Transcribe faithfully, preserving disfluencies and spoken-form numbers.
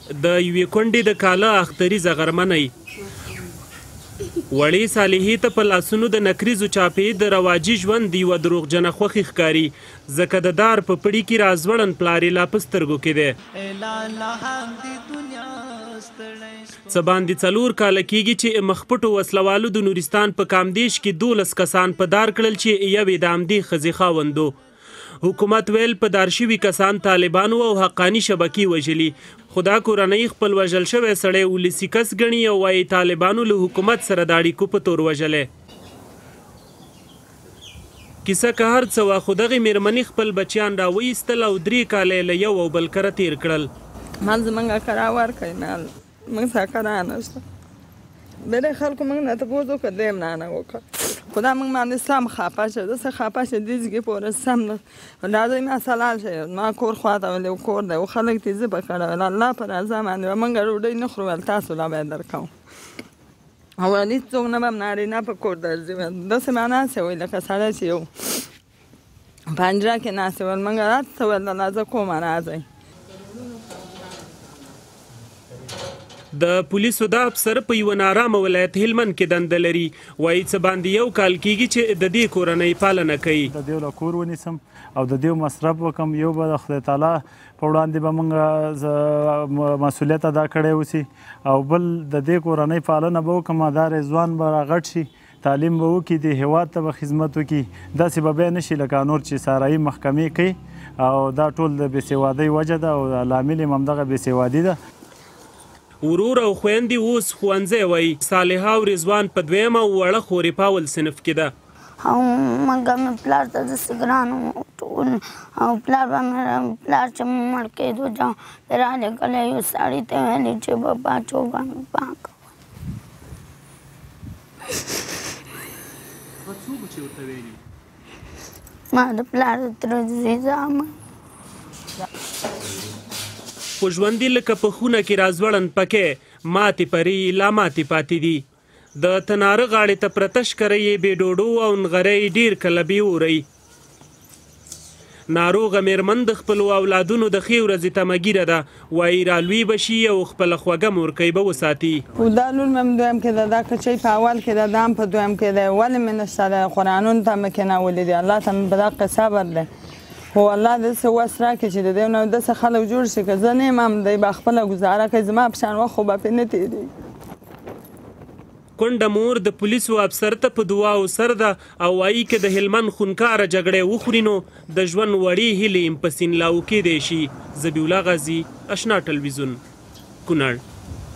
د یوې کونډې د کاله اختریزه غرمنۍ وړې صالحې ته په لاسونو د نکریزو چاپې د رواجي ژوند یوه دروغجنه خوښي ښکاري ځکه د دار په پړي کې رازوړن پلار یې لا په سترګو کې دی څه باندې څلور کاله کېږي چې مخپټو وسلوالو د نورستان په کامدیش کې دولس کسان په دار کړل چې یوې د همدې ښځې خاوند و. حکومت ویل په دار شوي کسان طالبانو او حقاني شبکې وژلي، خو دا کورنۍ خپل وژل شوی سړی ولسي کس ګڼي او وایي طالبانو له حکومت سره د اړیکو په تور وژلی. کیسه که هر څه وه، خو دغې مېرمنې خپل بچیان راوایستل او درې کاله یې له یو او بل کره تېر کړل. مال زموږ کره ورکړئ، مال موږ سره کره نشته. ډېری خلکو موږ نه تپوس وکړ، دی هم نه وکړ. خدا موږ باندې سم خفه شو، داسې خفه شو دې ځګې پورې سم نه راځئ مسله حل شي. ما کور خواته ویل یو کور دی، خلک تیزه په کړه ویل الله په رضا باندې موږ ډوډۍ نه خورو، ویل تاسو لا باید درکوم. او هېڅ څوک نه به هم نارینه په کور درځي ویل داسې به ناست وی لکه سړی چې یو پنجره کې ناست ویل موږ هر څه ویل الله زه کومه راځئ. د پولیسو دا افسر په یوه نارامه ولایت هلمند کې دنده لري، وایي څه باندې یو کال کېږي چې د دې کورنۍ پالنه کوي. د دې له کور ونیسم او د دې مصرف وکم، یو به د خدای تعالی په وړاندې به موږ مسؤلیت ادا کړی اوسي، او بل د دې کورنۍ پالنه به وکړم، دا رضوان به راغټ شي، تعلیم به وکړي، د هېواد ته به خدمت وکړي، داسې به بیا نه شي لکه نور چې سارایي محکمې کوي، او دا ټول د بېسوادۍ وجه ده او لامل یې همدغه بېسوادي ده. ورور او خویندې اوس ښوونځی وایي. صالحه او رضوان په دویمه او وړه خورې پاول صنف کې ده. او مګه مې پلار ته داسې ګران و او پلار به مې پلار چې مړ کېدو جا رالېږلی یو سړي ته ویلي چې بابا چوبه مې پاکه ما د پلار د تره زوی زامن. خو ژوندي لکه په خونه کې رازوړن پکې ماتې پرې لا ماتې پاتې دي. د تناره غاړې ته پرته شکره یې بې ډوډو او نغری ډېر کله بې وری. ناروغه مېرمن د خپلو اولادونو د ښې ورځې تمه ده، وایي رالوی به شي او خپله خوږه مورکۍ به وساتي. دا لور مې هم دویم کې ده، دا کچۍ په اول کې ده، دا هم په دویم کې ده. ولې مې نشته دی؟ قرآنونو ته مې کېنولي دي، الله ته مې په دغه صبر دی. خو الله داسې وس راکړي چې د دې نه داسې خلک جوړ شي که زه نه یم هم دی به خپله ګزاره کوي، زما په شان وخت خو به پرې نه تېرېږي. کونډه مور د پولیسو افسر ته په دعاو سر ده او وایي که د هلمند خونکاره جګړې وخوري نو د ژوند وړې هیلې یې په سینلاو کېدی شي. ذبیح الله غازي، اشنا ټلویزیون، کونړ.